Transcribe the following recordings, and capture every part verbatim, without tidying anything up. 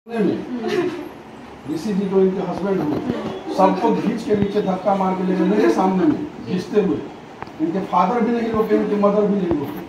ऋषि जी जो इनके हस्बैंड हुए सबको खींच के नीचे धक्का मार के ले गए मेरे सामने में घिसते हुए। इनके फादर भी नहीं रोके, इनके मदर भी नहीं रोके।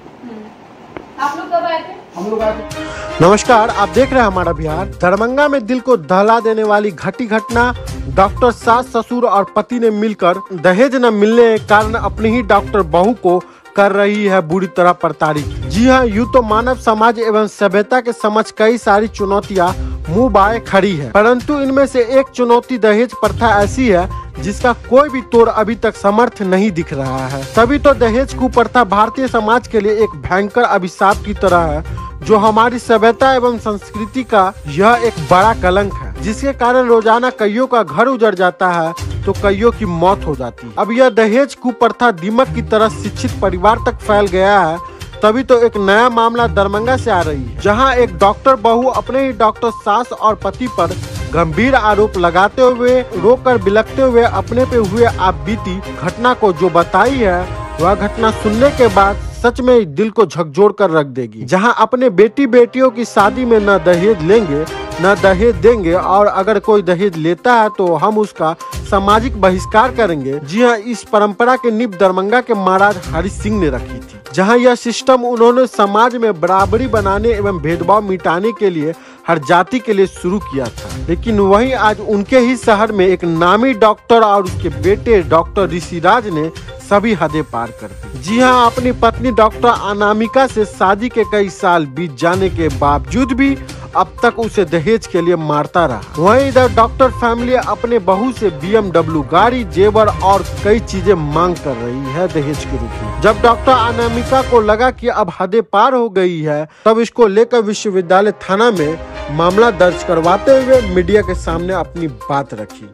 आप लोग कब आए थे? हम लोग आए थे। नमस्कार, आप देख रहे हैं हमारा बिहार। दरभंगा में दिल को दहला देने वाली घटी घटना। डॉक्टर सास ससुर और पति ने मिलकर दहेज न मिलने के कारण अपनी ही डॉक्टर बहू को कर रही है बुरी तरह प्रताड़ित। जी हाँ, यूँ तो मानव समाज एवं सभ्यता के समझ कई सारी चुनौतियाँ मुंह बाए खड़ी है, परंतु इनमें से एक चुनौती दहेज प्रथा ऐसी है जिसका कोई भी तोड़ अभी तक समर्थ नहीं दिख रहा है। तभी तो दहेज कुप्रथा भारतीय समाज के लिए एक भयंकर अभिशाप की तरह है, जो हमारी सभ्यता एवं संस्कृति का यह एक बड़ा कलंक है, जिसके कारण रोजाना कईयों का घर उजड़ जाता है तो कईयों की मौत हो जाती है। अब यह दहेज कुप्रथा दीमक की तरह शिक्षित परिवार तक फैल गया है। तभी तो एक नया मामला दरभंगा से आ रही है, जहां एक डॉक्टर बहू अपने ही डॉक्टर सास और पति पर गंभीर आरोप लगाते हुए रोकर बिलखते हुए अपने पे हुए आपबीती घटना को जो बताई है, वह घटना सुनने के बाद सच में दिल को झकझोर कर रख देगी। जहां अपने बेटी बेटियों की शादी में न दहेज लेंगे न दहेज देंगे, और अगर कोई दहेज लेता है तो हम उसका सामाजिक बहिष्कार करेंगे। जी हाँ, इस परंपरा के नींव दरभंगा के महाराज हरि सिंह ने रखी थी, जहां यह सिस्टम उन्होंने समाज में बराबरी बनाने एवं भेदभाव मिटाने के लिए हर जाति के लिए शुरू किया था। लेकिन वहीं आज उनके ही शहर में एक नामी डॉक्टर और उसके बेटे डॉक्टर ऋषिराज ने सभी हदें पार कर दी। जी हाँ, अपनी पत्नी डॉक्टर अनामिका से शादी के कई साल बीत जाने के बावजूद भी अब तक उसे दहेज के लिए मारता रहा। वहीं इधर डॉक्टर फैमिली अपने बहू से बी एम डब्ल्यू गाड़ी, जेवर और कई चीजें मांग कर रही है दहेज के रूप में। जब डॉक्टर अनामिका को लगा कि अब हदें पार हो गई है, तब इसको लेकर विश्वविद्यालय थाना में मामला दर्ज करवाते हुए मीडिया के सामने अपनी बात रखी।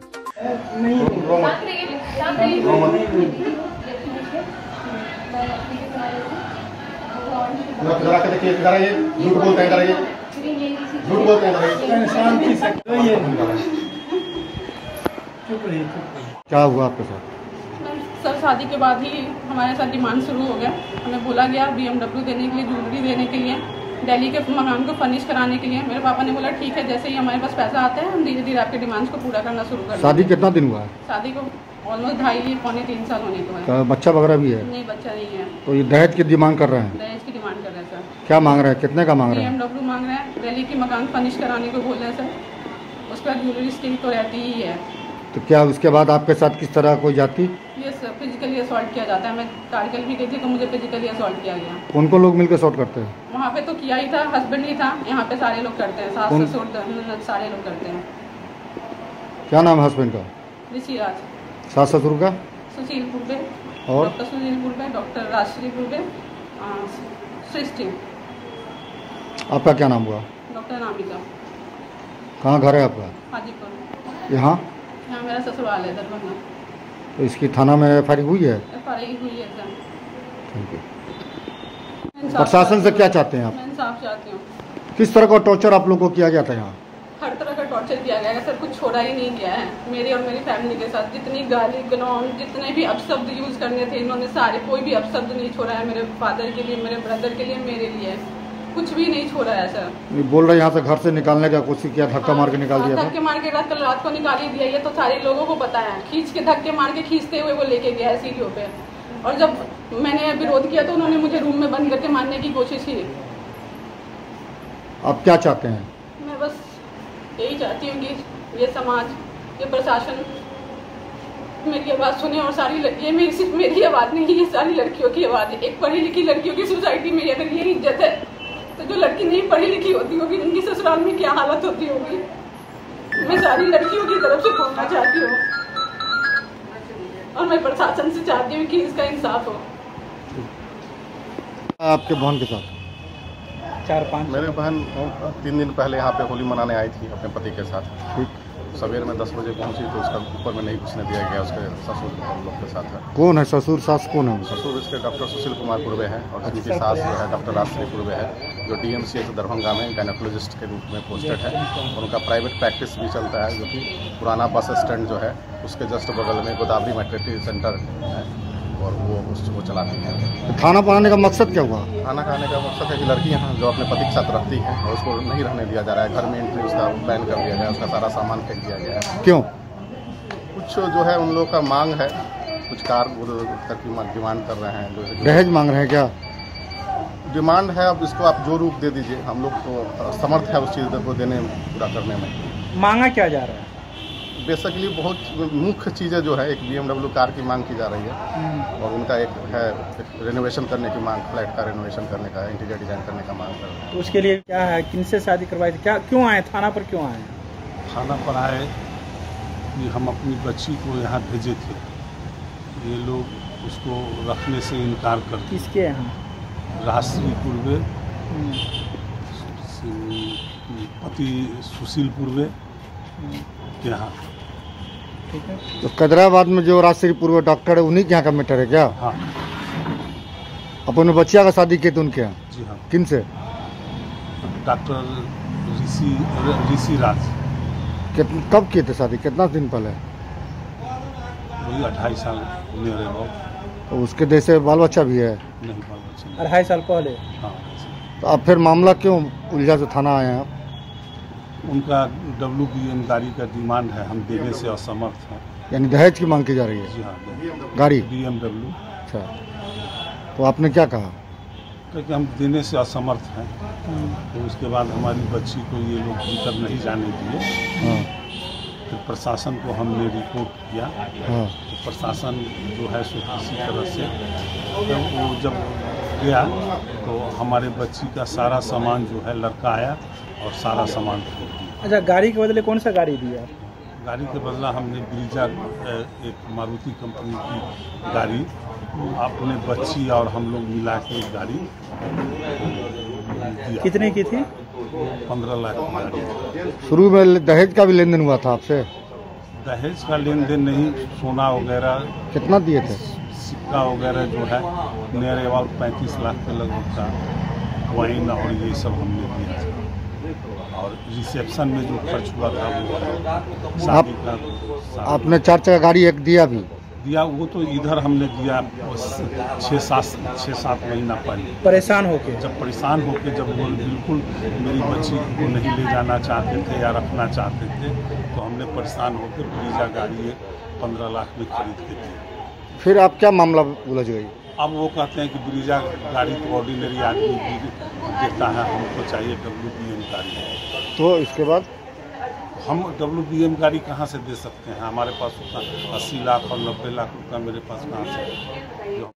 झूठ बोलते हैं, झूठ बोलते हैं, शांति से क्या हुआ आपके साथ? सर, शादी के बाद ही हमारे साथ डिमांड शुरू हो गया। हमें बोला गया बी एम डब्ल्यू देने के लिए, ज्वेलरी देने के लिए, दिल्ली के मकान को फर्निश कराने के लिए। मेरे पापा ने बोला ठीक है, जैसे ही हमारे पास पैसा आता है हम धीरे धीरे आपके डिमांड्स को पूरा करना शुरू कर। शादी कितना दिन हुआ है? शादी को ऑलमोस्ट ढाई पौने तीन साल होने को है। तो बच्चा वगैरह भी है? नहीं, बच्चा नहीं है। तो ये दहेज की डिमांड कर रहे हैं? दहेज की डिमांड कर रहे हैं सर। क्या मांग रहे हैं, कितने का मांग रहे हैं? बी एम डब्ल्यू मांग रहे हैं, दिल्ली की मकान फर्निश कराने को बोल रहे हैं सर। उसके बाद ज्वेलरी स्टिल तो रहती ही है। तो क्या उसके बाद आपके साथ किस तरह कोई जाती? ये सर फिजिकली असॉल्ट किया जाता है। मैं तारकल भी गई थी तो मुझे फिजिकली असॉल्ट किया गया। कौन कौन लोग मिलकर असॉल्ट करते हैं? वहाँ पे तो किया ही था, हस्बैंड ही था। यहाँ पे सारे लोग करते हैं, सास ससुर सारे लोग करते हैं। क्या नाम है हस्बैंड का? ऋषिराज। सास ससुर का? सुशील पूर्वे और डॉक्टर सुशील पूर्वे, डॉक्टर राजश्री पूर्वे, सृष्टि। आपका क्या नाम हुआ? डॉक्टर नामिका। कहाँ घर है आपका? हाजीपुर। यहाँ? यहाँ मेरा ससुराल है दरभंगा। तो इसकी थाना में एफ आई आर हुई है? एफ आई आर हुई है सर। Thank you. प्रशासन से क्या चाहते हैं आप? मैं इंसाफ चाहती हूँ। किस तरह का टॉर्चर आप लोगों को किया गया था यहाँ? हर तरह का टॉर्चर किया गया है सर, कुछ छोड़ा ही नहीं गया है। मेरी और मेरी फैमिली के साथ जितनी गाली गलौज, जितने भी अपशब्द यूज करने थे इन्होंने सारे, कोई भी अपशब्द नहीं छोड़ा है। मेरे फादर के लिए, मेरे ब्रदर के लिए, मेरे लिए कुछ भी नहीं छोड़ा है सर। बोल रहे यहाँ से घर से निकालने का कोशिश किया, धक्का मार के निकाल दिया था? धक्के मार के रात कल रात को निकाल ही दिया। ये तो सारे लोगों को पता है। खींच के धक्के मार के खींचते हुए वो लेके गया है सीढ़ियों पे। और जब मैंने विरोध किया तो उन्होंने मुझे रूम में बंद करके मारने की कोशिश की। आप क्या चाहते हैं? मैं बस यही चाहती हूँ कि ये समाज, ये प्रशासन मेरी आवाज़ सुने। और सारी ये मेरी सिर्फ मेरी आवाज़ नहीं, ये सारी लड़कियों की आवाज़ है। एक पढ़ी लिखी लड़कियों की सोसाइटी में अगर ये इज्जत है तो जो लड़की नहीं पढ़ी लिखी होती होगी उनकी ससुराल में क्या हालत होती होगी। मैं सारी लड़कियों की तरफ से बोलना चाहती हूँ और मैं प्रशासन से चाहती हूँ कि इसका इंसाफ हो। आपके बहन के साथ? चार पाँच मेरे बहन तीन दिन पहले यहाँ पे होली मनाने आई थी अपने पति के साथ। ठीक, सवेर में दस बजे पहुँची तो उसका ऊपर में नहीं घुसने दिया गया। उसके ससुर लोग के साथ है। कौन है ससुर, सास कौन है? ससुर इसके डॉक्टर सुशील कुमार पूर्वे हैं और उनकी सास जो है डॉक्टर राजश्री पूर्वे है, जो D M C H Darbhanga में गायनेकोलॉजिस्ट के रूप में पोस्टेड है। और उनका प्राइवेट प्रैक्टिस भी चलता है, जो कि पुराना बस स्टैंड जो है उसके जस्ट बगल में गोदावरी मैटर्निटी सेंटर है। और वो उसको चलाती हैं। तो खाना बनाने का मकसद क्या हुआ? खाना खाने का मकसद है कि लड़की यहाँ जो अपने पति के साथ रहती है और उसको नहीं रहने दिया जा रहा है, घर में एंट्री उसका बैन कर दिया गया, उसका सारा सामान फेंक दिया गया है। क्यों? कुछ जो है उन लोगों का मांग है, कुछ कार तक की डिमांड कर रहे हैं, जो दहेज मांग रहे हैं क्या? डिमांड है। अब इसको आप जो रूप दे दीजिए, हम लोग तो समर्थ है उस चीज़ को देने पूरा करने में। मांगा क्या जा रहा है? बेसिकली बहुत मुख्य चीज़ें जो है, एक बीएमडब्ल्यू कार की मांग की जा रही है और उनका एक है रेनोवेशन करने की मांग, फ्लैट का रेनोवेशन करने का, इंटीरियर डिजाइन करने का मांग कर रहे हैं। तो उसके लिए क्या है, किनसे शादी करवाई थी, क्या क्यों आए थाना पर, क्यों आए? थाना पर आए कि हम अपनी बच्ची को यहाँ भेजे थे, ये लोग उसको रखने से इनकार कर दिए। किसके यहाँ? राजश्री पूर्वे, पति सुशील पूर्वे के यहाँ। ठीक है। तो कदराबाद में जो राजश्री पूर्व डॉक्टर है उन्हीं के यहाँ का मैटर है क्या? हाँ अपने बच्चिया का शादी किए थे उनके यहाँ? जी हाँ। किन से? डॉक्टर ऋषि ऋषि राज। कित- कब किए थे शादी, कितना दिन पहले? वही अढ़ाई साल मेरे बहुत तो उसके देश से बाल बच्चा भी है? नहीं बाल बच्चे नहीं। अढ़ाई साल पहले। हाँ, तो अब फिर मामला क्यों उलझा से थाना आए हैं आप? उनका डब्ल्यू बी एम गाड़ी का डिमांड है, हम देने से असमर्थ हैं। यानी दहेज की मांग की जा रही है? जी हाँ, गाड़ी? B M W. अच्छा, तो आपने क्या कहा? क्योंकि हम देने से असमर्थ हैं, तो उसके बाद हमारी बच्ची को ये लोग भीतर नहीं जाने दिए। हाँ फिर प्रशासन को हमने रिपोर्ट किया, हाँ तो प्रशासन जो है सो किसी तरह से, तो वो जब गया तो हमारे बच्ची का सारा सामान जो है लड़का आया और सारा सामान खरीद दिया। अच्छा, गाड़ी के बदले कौन सा गाड़ी दिया? गाड़ी के बदला हमने ब्रीजा, एक मारुति कंपनी की गाड़ी, अपने बच्ची और हम लोग मिला के एक गाड़ी दिया। कितने की थी? पंद्रह लाख की गाड़ी। शुरू में दहेज का भी लेन देन हुआ था आपसे? दहेज का लेन देन नहीं, सोना वगैरह, कितना दिए थे? सिक्का वगैरह जो है नियर अबाउट पैंतीस लाख के लगभग का वाइन और ये सब हमने दिया था। और रिसेप्शन में जो खर्च हुआ था वो शादी का शादी आपने चार चक्का गाड़ी एक दिया भी? दिया, वो तो इधर हमने दिया छः सात छः सात महीना पहले। परेशान होके? जब परेशान होके, जब वो बिल्कुल मेरी बच्ची को नहीं ले जाना चाहते थे या रखना चाहते थे, तो हमने परेशान होकर ब्रीजा गाड़ी एक पंद्रह लाख में खरीद के दी। फिर आप क्या मामला उलझ गई? अब वो कहते हैं कि ब्रीजा गाड़ी तो ऑर्डिनरी आदमी भी देता है, हमको चाहिए डब्ल्यू बी एम गाड़ी। तो इसके बाद हम डब्ल्यू बी एम गाड़ी कहाँ से दे सकते हैं? हमारे पास उतना अस्सी लाख और नब्बे लाख रुपया मेरे पास कहाँ से?